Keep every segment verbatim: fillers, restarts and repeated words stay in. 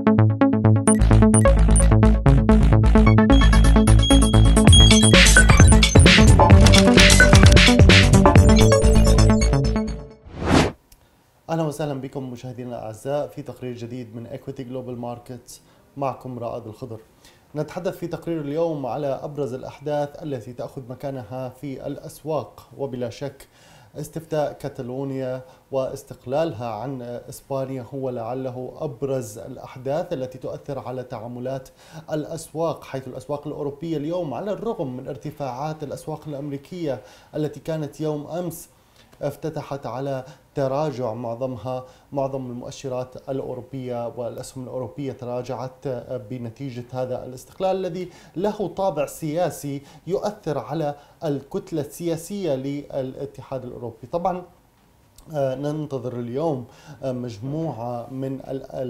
أهلا وسهلا بكم مشاهدينا الأعزاء في تقرير جديد من Equity Global Markets. معكم رائد الخضر. نتحدث في تقرير اليوم على أبرز الأحداث التي تأخذ مكانها في الأسواق، وبلا شك استفتاء كاتالونيا واستقلالها عن إسبانيا هو لعله أبرز الأحداث التي تؤثر على تعاملات الأسواق، حيث الأسواق الأوروبية اليوم على الرغم من ارتفاعات الأسواق الأمريكية التي كانت يوم أمس افتتحت على تراجع، معظمها معظم المؤشرات الأوروبية والأسهم الأوروبية تراجعت بنتيجة هذا الاستقلال الذي له طابع سياسي يؤثر على الكتلة السياسية للاتحاد الأوروبي. طبعا ننتظر اليوم مجموعة من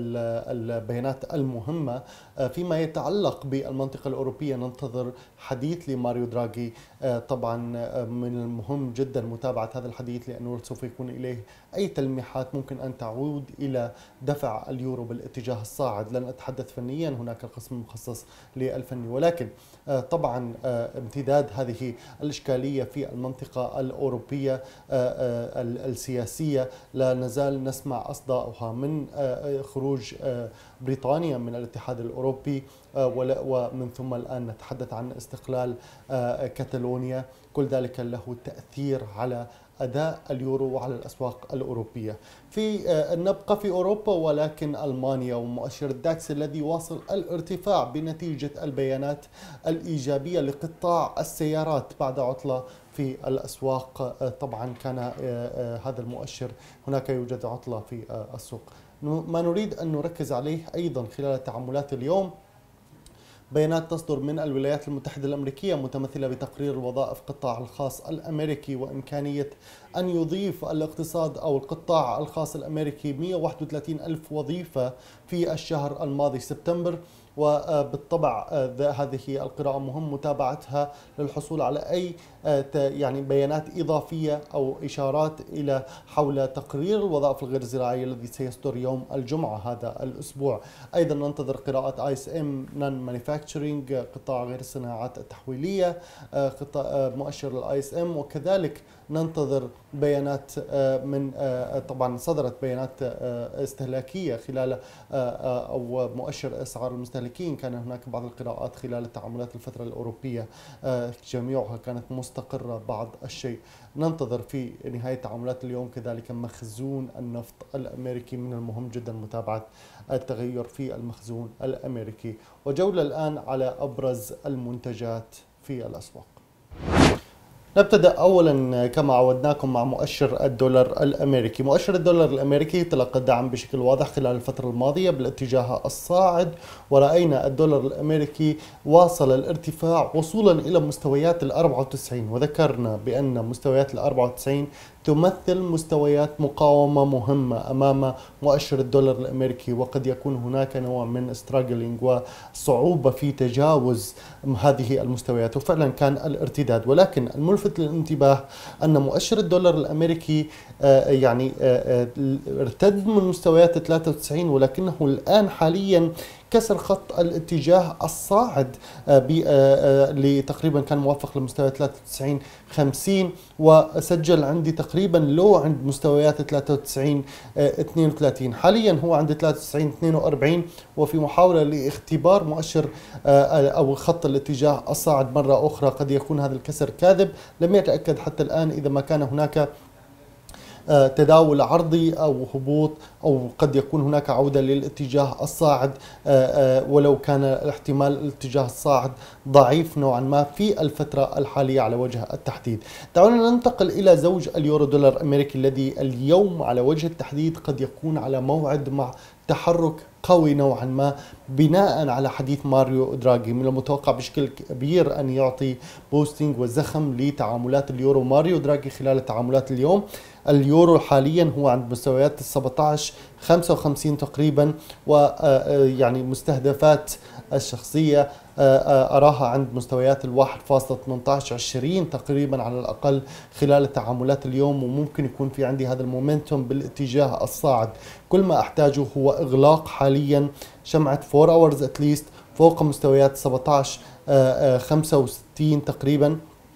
البيانات المهمة فيما يتعلق بالمنطقة الأوروبية. ننتظر حديث لماريو دراغي، طبعا من المهم جدا متابعة هذا الحديث لأنه سوف يكون إليه أي تلميحات ممكن أن تعود إلى دفع اليورو بالاتجاه الصاعد. لن أتحدث فنيا، هناك قسم مخصص للفني، ولكن طبعا امتداد هذه الإشكالية في المنطقة الأوروبية السياسية لا نزال نسمع أصداؤها من خروج بريطانيا من الاتحاد الأوروبي، ومن ثم الآن نتحدث عن استقلال كاتالونيا. كل ذلك له تأثير على أداء اليورو وعلى الأسواق الأوروبية. في نبقى في أوروبا، ولكن ألمانيا ومؤشر الداكس الذي واصل الارتفاع بنتيجة البيانات الإيجابية لقطاع السيارات بعد عطلة في الأسواق. طبعا كان هذا المؤشر هناك يوجد عطلة في السوق. ما نريد أن نركز عليه أيضا خلال تعاملات اليوم بيانات تصدر من الولايات المتحدة الأمريكية متمثلة بتقرير الوظائف القطاع الخاص الأمريكي وإمكانية أن يضيف الاقتصاد أو القطاع الخاص الأمريكي مئة وواحد وثلاثين ألف وظيفة في الشهر الماضي سبتمبر. وبالطبع هذه القراءة مهم متابعتها للحصول على أي يعني بيانات إضافية أو إشارات إلى حول تقرير الوظائف الغير زراعية الذي سيصدر يوم الجمعة هذا الأسبوع. أيضا ننتظر قراءة آي إس إم نون مانيفاكتشرينج، قطاع غير الصناعات التحويلية، قطاع مؤشر الآي إس إم، وكذلك ننتظر بيانات من طبعا صدرت بيانات استهلاكية خلال أو مؤشر أسعار المستهلكين. كان هناك بعض القراءات خلال تعاملات الفترة الأوروبية جميعها كانت مستقرة بعض الشيء. ننتظر في نهاية تعاملات اليوم كذلك مخزون النفط الأمريكي، من المهم جدا متابعة التغير في المخزون الأمريكي. وجولة الآن على أبرز المنتجات في الأسواق. نبتدأ أولا كما عودناكم مع مؤشر الدولار الأمريكي. مؤشر الدولار الأمريكي تلقى الدعم بشكل واضح خلال الفترة الماضية بالاتجاه الصاعد، ورأينا الدولار الأمريكي واصل الارتفاع وصولا إلى مستويات الأربعة وتسعين، وذكرنا بأن مستويات الأربعة وتسعين تمثل مستويات مقاومة مهمة أمام مؤشر الدولار الأمريكي، وقد يكون هناك نوع من ستراجلينج وصعوبة في تجاوز هذه المستويات، وفعلا كان الارتداد. ولكن الملفت للانتباه أن مؤشر الدولار الأمريكي يعني ارتد من مستويات ثلاثة وتسعين، ولكنه الآن حاليا كسر خط الاتجاه الصاعد لتقريبا كان موافق لمستويات ثلاثة وتسعين خمسين، وسجل عندي تقريبا لو عند مستويات ثلاثة وتسعين اثنين وثلاثين. حاليا هو عند ثلاثة وتسعين اثنين وأربعين، وفي محاولة لاختبار مؤشر أو خط الاتجاه الصاعد مرة أخرى. قد يكون هذا الكسر كاذب، لم يتأكد حتى الآن إذا ما كان هناك تداول عرضي أو هبوط، أو قد يكون هناك عودة للاتجاه الصاعد، ولو كان احتمال الاتجاه الصاعد ضعيف نوعا ما في الفترة الحالية على وجه التحديد. دعونا ننتقل إلى زوج اليورو دولار أمريكي الذي اليوم على وجه التحديد قد يكون على موعد مع تحرك قوي نوعا ما بناء على حديث ماريو دراغي. من المتوقع بشكل كبير أن يعطي بوستينج وزخم لتعاملات اليورو ماريو دراغي خلال تعاملات اليوم. اليورو حاليا هو عند مستويات سبعة عشر خمسة وخمسين تقريبا، ويعني مستهدفات الشخصية أراها عند مستويات الواحد فاصلة ثمانية عشر عشرين تقريبا على الأقل خلال التعاملات اليوم، وممكن يكون في عندي هذا المومنتوم بالاتجاه الصاعد. كل ما أحتاجه هو إغلاق حاليا شمعة أربعة hours at least فوق مستويات سبعة عشر خمسة وستين تقريبا،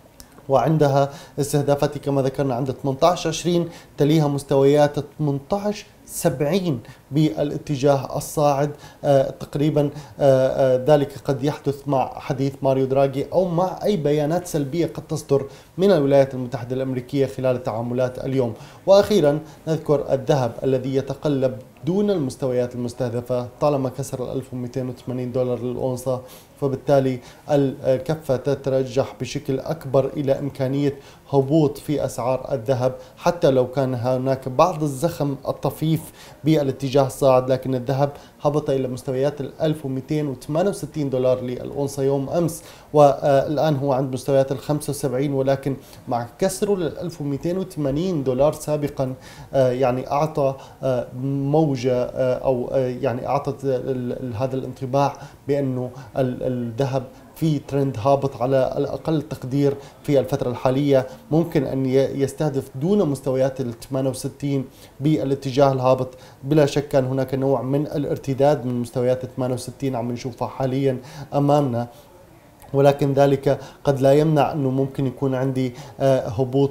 وعندها استهدافتي كما ذكرنا عند ثمانية عشر عشرين، تليها مستويات ثمانية عشر سبعين بالاتجاه الصاعد. آه تقريبا آه آه ذلك قد يحدث مع حديث ماريو دراغي أو مع أي بيانات سلبية قد تصدر من الولايات المتحدة الأمريكية خلال التعاملات اليوم. وأخيرا نذكر الذهب الذي يتقلب دون المستويات المستهدفة طالما كسر ألف ومئتين وثمانين دولار للأونصة، فبالتالي الكفة تترجح بشكل أكبر إلى إمكانية هبوط في أسعار الذهب، حتى لو كان هناك بعض الزخم الطفيف بالاتجاه الصاعد، لكن الذهب هبط إلى مستويات ألف ومئتين وثمانية وستين دولار للأونصة يوم أمس، والآن هو عند مستويات ال خمسة وسبعين، ولكن مع كسره لل ألف ومئتين وثمانين دولار سابقا يعني أعطى موجة أو يعني أعطت هذا الانطباع بأنه الذهب في ترند هابط على الأقل تقدير في الفترة الحالية. ممكن أن يستهدف دون مستويات ال ثمانية وستين بالاتجاه الهابط. بلا شك كان هناك نوع من الارتداد من مستويات ثمانية وستين عم نشوفها حاليا أمامنا، ولكن ذلك قد لا يمنع أنه ممكن يكون عندي هبوط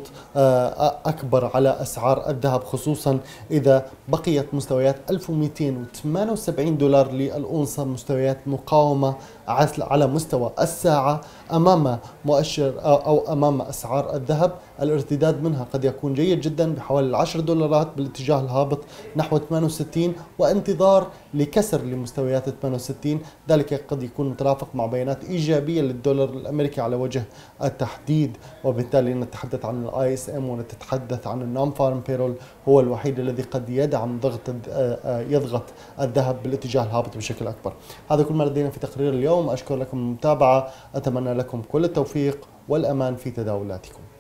أكبر على أسعار الذهب، خصوصا إذا بقيت مستويات ألف ومئتين وثمانية وسبعين دولار للأونصة مستويات مقاومة على مستوى الساعة أمام مؤشر أو أمام أسعار الذهب. الارتداد منها قد يكون جيد جدا بحوالي العشر دولارات بالاتجاه الهابط نحو ثمانية وستين، وانتظار لكسر لمستويات ثمانية وستين. ذلك قد يكون مترافق مع بيانات إيجابية للدولار الأمريكي على وجه التحديد، وبالتالي نتحدث عن الاي اس ام ونتحدث عن النون فارم بيرول هو الوحيد الذي قد يدعم ضغط يضغط الذهب بالاتجاه الهابط بشكل أكبر. هذا كل ما لدينا في تقرير اليوم. أشكر لكم المتابعة، أتمنى لكم كل التوفيق والأمان في تداولاتكم.